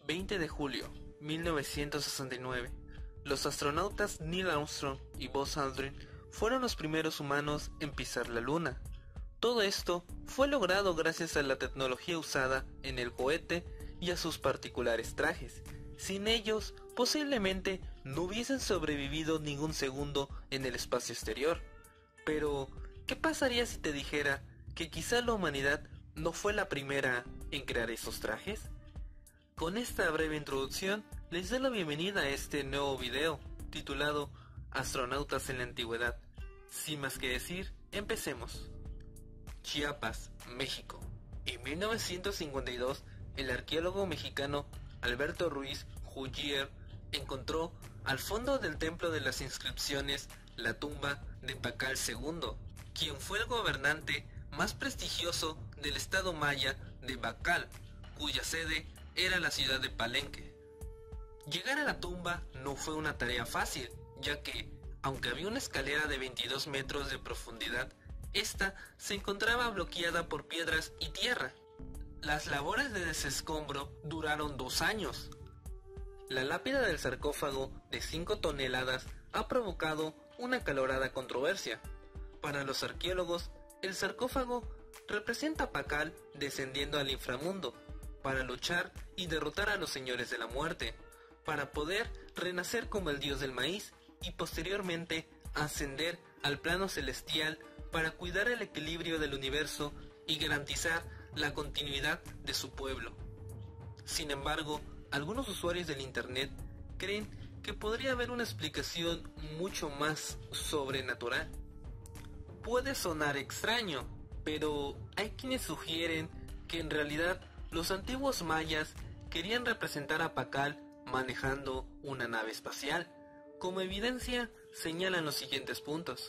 20 de julio 1969, los astronautas Neil Armstrong y Buzz Aldrin fueron los primeros humanos en pisar la Luna. Todo esto fue logrado gracias a la tecnología usada en el cohete y a sus particulares trajes. Sin ellos, posiblemente no hubiesen sobrevivido ningún segundo en el espacio exterior. Pero, ¿qué pasaría si te dijera que quizá la humanidad no fue la primera en crear esos trajes? Con esta breve introducción, les doy la bienvenida a este nuevo video, titulado Astronautas en la Antigüedad. Sin más que decir, empecemos. Chiapas, México. En 1952, el arqueólogo mexicano Alberto Ruiz Huillier encontró al fondo del Templo de las Inscripciones la tumba de Pacal II, quien fue el gobernante más prestigioso del estado maya de Bacal, cuya sede era la ciudad de Palenque. Llegar a la tumba no fue una tarea fácil, ya que, aunque había una escalera de 22 metros de profundidad, esta se encontraba bloqueada por piedras y tierra. Las labores de desescombro duraron 2 años. La lápida del sarcófago de 5 toneladas ha provocado una acalorada controversia. Para los arqueólogos, el sarcófago representa a Pacal descendiendo al inframundo para luchar y derrotar a los señores de la muerte, para poder renacer como el dios del maíz y posteriormente ascender al plano celestial para cuidar el equilibrio del universo y garantizar la continuidad de su pueblo. Sin embargo, algunos usuarios del internet creen que podría haber una explicación mucho más sobrenatural. Puede sonar extraño, pero hay quienes sugieren que en realidad los antiguos mayas querían representar a Pacal manejando una nave espacial. Como evidencia, señalan los siguientes puntos.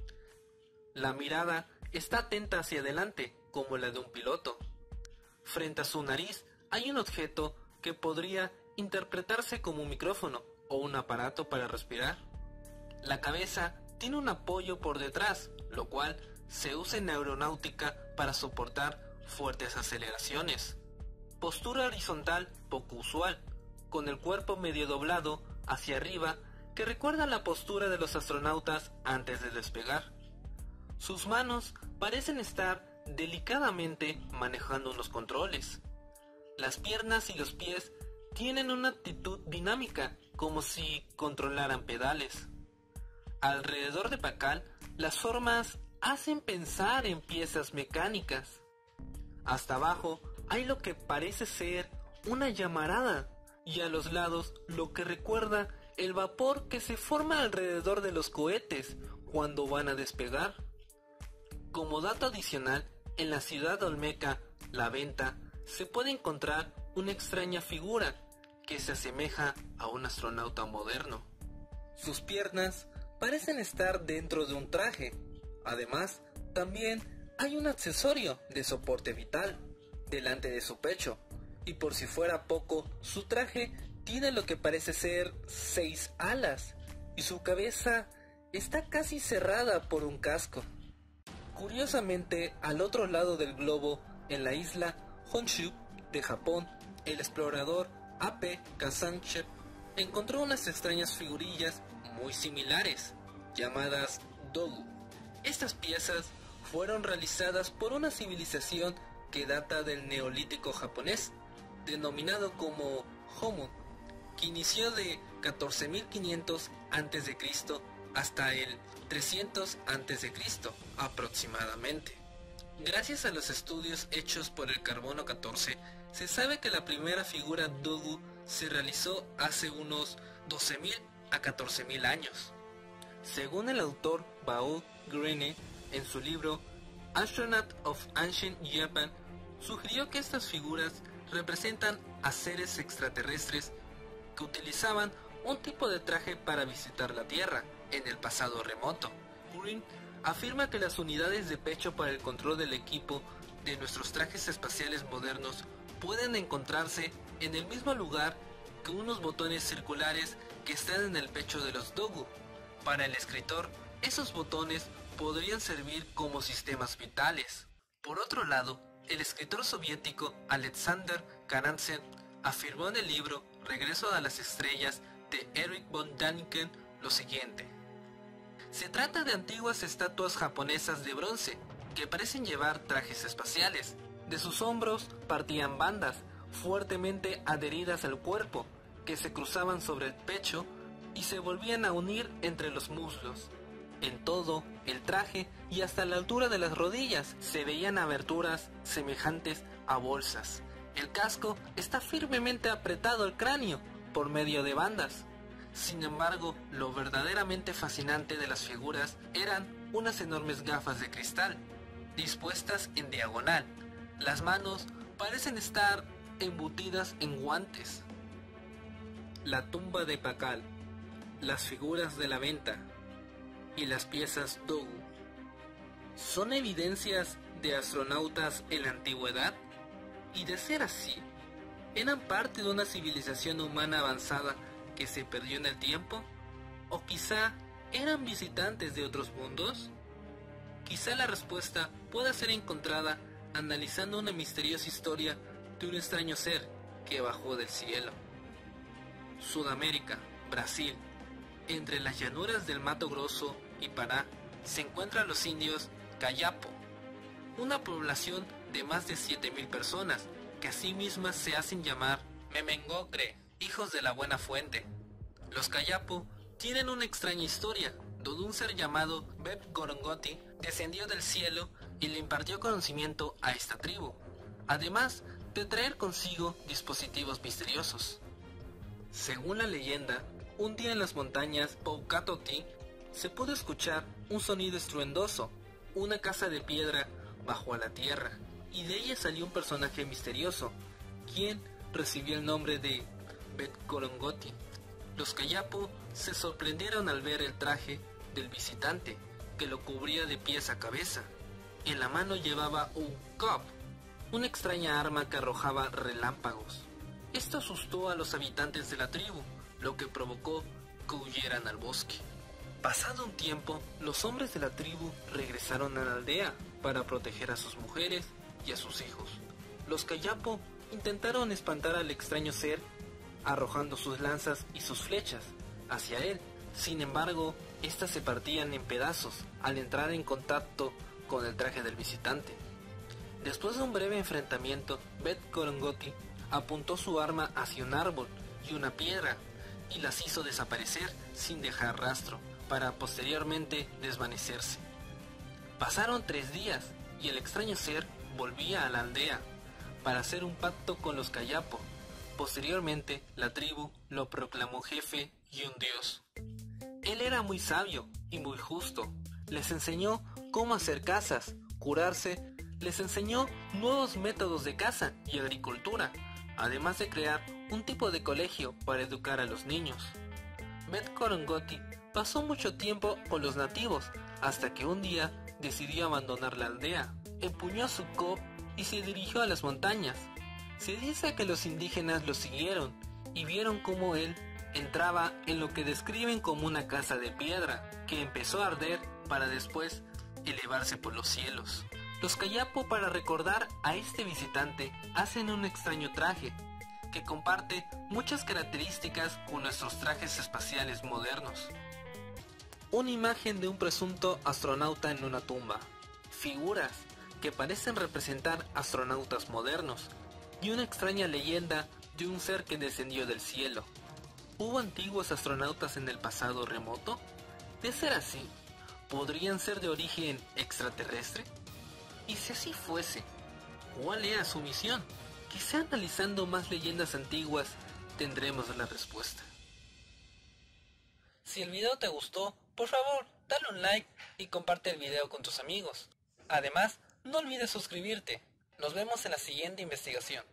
La mirada está atenta hacia adelante, como la de un piloto. Frente a su nariz hay un objeto que podría interpretarse como un micrófono o un aparato para respirar. La cabeza tiene un apoyo por detrás, lo cual se usa en aeronáutica para soportar fuertes aceleraciones. Postura horizontal poco usual, con el cuerpo medio doblado hacia arriba, que recuerda la postura de los astronautas antes de despegar. Sus manos parecen estar delicadamente manejando unos controles. Las piernas y los pies tienen una actitud dinámica, como si controlaran pedales. Alrededor de Pacal, las formas hacen pensar en piezas mecánicas. Hasta abajo hay lo que parece ser una llamarada, y a los lados lo que recuerda el vapor que se forma alrededor de los cohetes cuando van a despegar. Como dato adicional, en la ciudad olmeca, La Venta, se puede encontrar una extraña figura que se asemeja a un astronauta moderno. Sus piernas parecen estar dentro de un traje. Además, también hay un accesorio de soporte vital delante de su pecho, y por si fuera poco, su traje tiene lo que parece ser 6 alas, y su cabeza está casi cerrada por un casco. Curiosamente, al otro lado del globo, en la isla Honshu de Japón, el explorador A.P. Kazanchev encontró unas extrañas figurillas muy similares, llamadas dogu. Estas piezas fueron realizadas por una civilización que data del Neolítico japonés, denominado como Homon, que inició de 14.500 a.C. hasta el 300 a.C. aproximadamente. Gracias a los estudios hechos por el carbono 14, se sabe que la primera figura dogu se realizó hace unos 12.000 a 14.000 años. Según el autor Bao Greene, en su libro Astronaut of Ancient Japan, sugirió que estas figuras representan a seres extraterrestres que utilizaban un tipo de traje para visitar la Tierra en el pasado remoto. Greene afirma que las unidades de pecho para el control del equipo de nuestros trajes espaciales modernos pueden encontrarse en el mismo lugar que unos botones circulares que están en el pecho de los dogu. Para el escritor, esos botones podrían servir como sistemas vitales. Por otro lado, el escritor soviético Alexander Karamzin afirmó en el libro Regreso a las Estrellas de Erich von Däniken lo siguiente: se trata de antiguas estatuas japonesas de bronce que parecen llevar trajes espaciales. De sus hombros partían bandas fuertemente adheridas al cuerpo que se cruzaban sobre el pecho y se volvían a unir entre los muslos. En todo el traje y hasta la altura de las rodillas se veían aberturas semejantes a bolsas. El casco está firmemente apretado al cráneo por medio de bandas. Sin embargo, lo verdaderamente fascinante de las figuras eran unas enormes gafas de cristal, dispuestas en diagonal. Las manos parecen estar embutidas en guantes. La tumba de Pakal, las figuras de la venta y las piezas Dogu son evidencias de astronautas en la antigüedad, y de ser así, ¿eran parte de una civilización humana avanzada que se perdió en el tiempo? ¿O quizá eran visitantes de otros mundos? Quizá la respuesta pueda ser encontrada analizando una misteriosa historia de un extraño ser que bajó del cielo. Sudamérica, Brasil. Entre las llanuras del Mato Grosso y Pará se encuentran los indios Kayapo, una población de más de 7.000 personas que a sí mismas se hacen llamar Memengogre, hijos de la buena fuente. Los Kayapo tienen una extraña historia, donde un ser llamado Beb Gorongoti descendió del cielo y le impartió conocimiento a esta tribu, además de traer consigo dispositivos misteriosos. Según la leyenda, un día en las montañas Poukatoti se pudo escuchar un sonido estruendoso, una casa de piedra bajó a la tierra, y de ella salió un personaje misterioso, quien recibió el nombre de Bet Gorongoti. Los Kayapo se sorprendieron al ver el traje del visitante, que lo cubría de pies a cabeza. En la mano llevaba un kop, una extraña arma que arrojaba relámpagos. Esto asustó a los habitantes de la tribu, lo que provocó que huyeran al bosque. Pasado un tiempo, los hombres de la tribu regresaron a la aldea para proteger a sus mujeres y a sus hijos. Los Kayapo intentaron espantar al extraño ser arrojando sus lanzas y sus flechas hacia él. Sin embargo, estas se partían en pedazos al entrar en contacto con el traje del visitante. Después de un breve enfrentamiento, Bet Gorongoti apuntó su arma hacia un árbol y una piedra y las hizo desaparecer sin dejar rastro, para posteriormente desvanecerse. Pasaron 3 días y el extraño ser volvía a la aldea para hacer un pacto con los Kayapo. Posteriormente, la tribu lo proclamó jefe y un dios. Él era muy sabio y muy justo. Les enseñó cómo hacer casas, curarse, les enseñó nuevos métodos de caza y agricultura, además de crear un tipo de colegio para educar a los niños. Bet Gorongoti pasó mucho tiempo con los nativos, hasta que un día decidió abandonar la aldea. Empuñó su kop y se dirigió a las montañas. Se dice que los indígenas lo siguieron y vieron cómo él entraba en lo que describen como una casa de piedra, que empezó a arder para después elevarse por los cielos. Los Kayapo, para recordar a este visitante, hacen un extraño traje que comparte muchas características con nuestros trajes espaciales modernos. Una imagen de un presunto astronauta en una tumba, figuras que parecen representar astronautas modernos, y una extraña leyenda de un ser que descendió del cielo. ¿Hubo antiguos astronautas en el pasado remoto? De ser así, ¿podrían ser de origen extraterrestre? Y si así fuese, ¿cuál era su misión? Quizá analizando más leyendas antiguas tendremos la respuesta. Si el video te gustó, por favor, dale un like y comparte el video con tus amigos. Además, no olvides suscribirte. Nos vemos en la siguiente investigación.